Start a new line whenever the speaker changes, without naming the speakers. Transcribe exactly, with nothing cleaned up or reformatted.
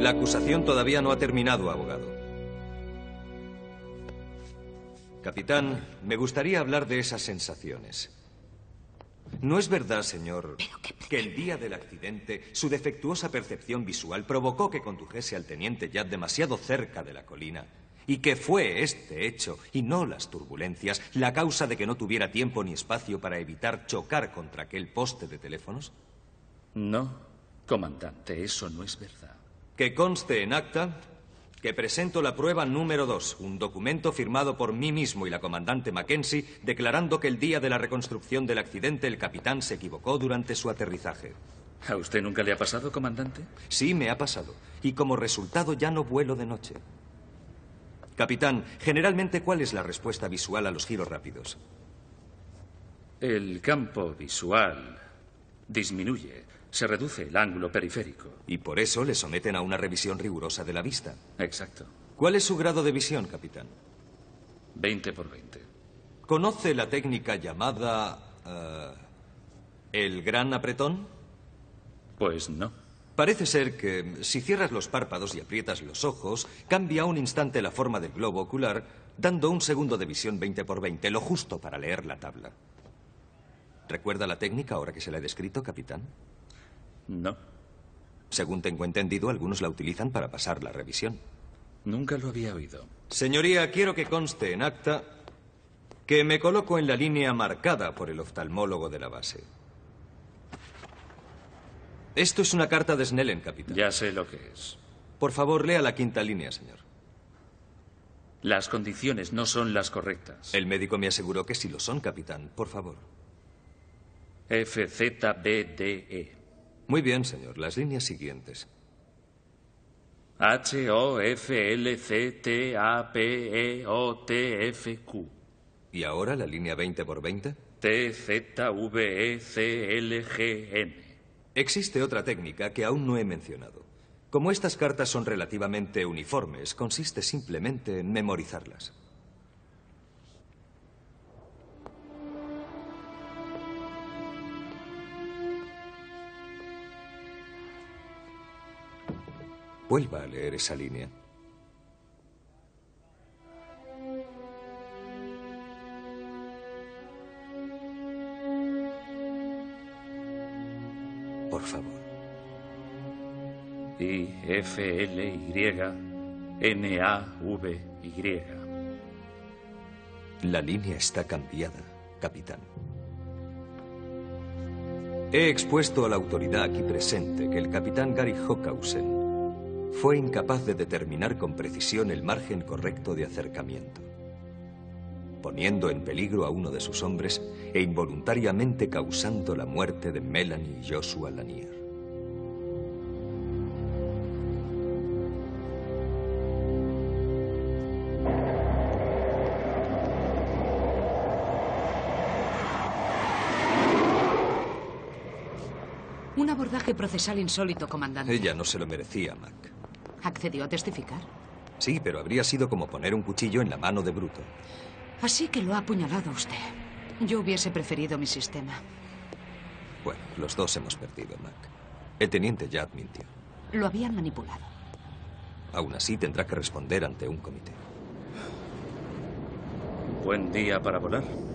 La acusación todavía no ha terminado, abogado. Capitán, me gustaría hablar de esas sensaciones. ¿No es verdad, señor, que el día del accidente su defectuosa percepción visual provocó que condujese al teniente Judd demasiado cerca de la colina y que fue este hecho, y no las turbulencias, la causa de que no tuviera tiempo ni espacio para evitar chocar contra aquel poste de teléfonos?
No, comandante, eso no es verdad.
Que conste en acta que presento la prueba número dos, un documento firmado por mí mismo y la comandante Mackenzie declarando que el día de la reconstrucción del accidente el capitán se equivocó durante su aterrizaje.
¿A usted nunca le ha pasado, comandante?
Sí, me ha pasado. Y como resultado ya no vuelo de noche. Capitán, generalmente, ¿cuál es la respuesta visual a los giros rápidos?
El campo visual disminuye. Se reduce el ángulo periférico.
Y por eso le someten a una revisión rigurosa de la vista.
Exacto.
¿Cuál es su grado de visión, capitán?
veinte por veinte.
¿Conoce la técnica llamada... Uh, el gran apretón?
Pues no.
Parece ser que si cierras los párpados y aprietas los ojos, cambia un instante la forma del globo ocular, dando un segundo de visión veinte por veinte, lo justo para leer la tabla. ¿Recuerda la técnica ahora que se la he descrito, capitán?
No.
Según tengo entendido, algunos la utilizan para pasar la revisión.
Nunca lo había oído.
Señoría, quiero que conste en acta que me coloco en la línea marcada por el oftalmólogo de la base. Esto es una carta de Snellen, capitán.
Ya sé lo que es.
Por favor, lea la quinta línea, señor.
Las condiciones no son las correctas.
El médico me aseguró que sí lo son, capitán. Por favor.
F Z B D E.
Muy bien, señor. Las líneas siguientes.
H O F L C T A P E O T F Q.
¿Y ahora la línea veinte por veinte?
T Z V E C L G N.
Existe otra técnica que aún no he mencionado. Como estas cartas son relativamente uniformes, consiste simplemente en memorizarlas. Vuelva a leer esa línea. Por favor.
I F L Y N A V Y.
La línea está cambiada, capitán. He expuesto a la autoridad aquí presente que el capitán Gary Hockhausen fue incapaz de determinar con precisión el margen correcto de acercamiento, poniendo en peligro a uno de sus hombres e involuntariamente causando la muerte de Melanie y Joshua Lanier.
Un abordaje procesal insólito, comandante.
Ella no se lo merecía, Mac.
¿Accedió a testificar?
Sí, pero habría sido como poner un cuchillo en la mano de Bruto.
Así que lo ha apuñalado usted. Yo hubiese preferido mi sistema.
Bueno, los dos hemos perdido, Mac. El teniente Judd mintió.
Lo habían manipulado.
Aún así tendrá que responder ante un comité.
Buen día para volar.